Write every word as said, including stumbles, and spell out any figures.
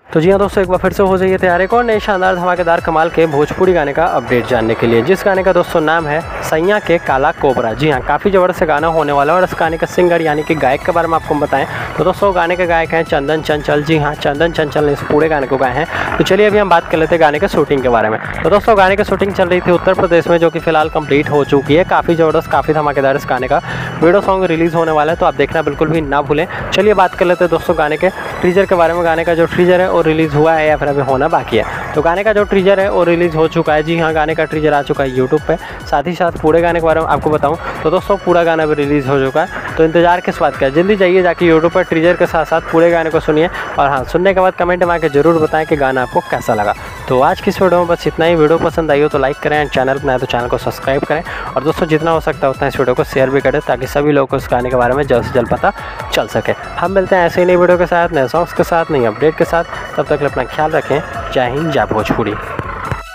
तो जी हाँ दोस्तों, एक बार फिर से हो जाइए तैयार एक और नए शानदार धमाकेदार कमाल के भोजपुरी गाने का अपडेट जानने के लिए, जिस गाने का दोस्तों नाम है सैया के काला कोबरा। जी हाँ, काफ़ी ज़बरदस्त गाना होने वाला है और इस गाने का सिंगर यानी कि गायक के बारे में आपको बताएं तो दोस्तों गाने के गायक हैं चंदन चंचल। जी हाँ, चंदन चंचल ने इस पूरे गाने को गाए हैं। तो चलिए अभी हम बात कर लेते हैं गाने के शूटिंग के बारे में। तो दोस्तों गाने की शूटिंग चल रही थी उत्तर प्रदेश में, जो कि फिलहाल कंप्लीट हो चुकी है। काफ़ी ज़बरदस्त, काफ़ी धमाकेदार इस गाने का वीडियो सॉन्ग रिलीज़ होने वाला है, तो आप देखना बिल्कुल भी ना भूलें। चलिए बात कर लेते हैं दोस्तों गाने के टीजर के बारे में। गाने का जो टीजर है वो रिलीज़ हुआ है या फिर अभी होना बाकी है। तो गाने का जो टीजर है वो रिलीज़ हो चुका है। जी हाँ, गाने का टीजर आ चुका है यूट्यूब पे। साथ ही साथ पूरे गाने के बारे में आपको बताऊं तो दोस्तों पूरा गाना भी रिलीज़ हो चुका है। तो इंतजार किस बात का है, जल्दी जाइए जाके यूट्यूब पर टीजर के साथ साथ पूरे गाने को सुनिए। और हाँ, सुनने के बाद कमेंट में आके जरूर बताएं कि गाना आपको कैसा लगा। तो आज की इस वीडियो में बस इतना ही। वीडियो पसंद आई हो तो लाइक करें, एंड चैनल पर आए तो चैनल को सब्सक्राइब करें। और दोस्तों जितना हो सकता है उतना इस वीडियो को शेयर भी करें, ताकि सभी लोगों को इस गाने के बारे में जल्द से जल्द पता चल सके। हम मिलते हैं ऐसे ही नई वीडियो के साथ, नए सॉन्ग्स के साथ, नई अपडेट के साथ। तब तक अपना ख्याल रखें। जय हिंद, जय भोजपुरी।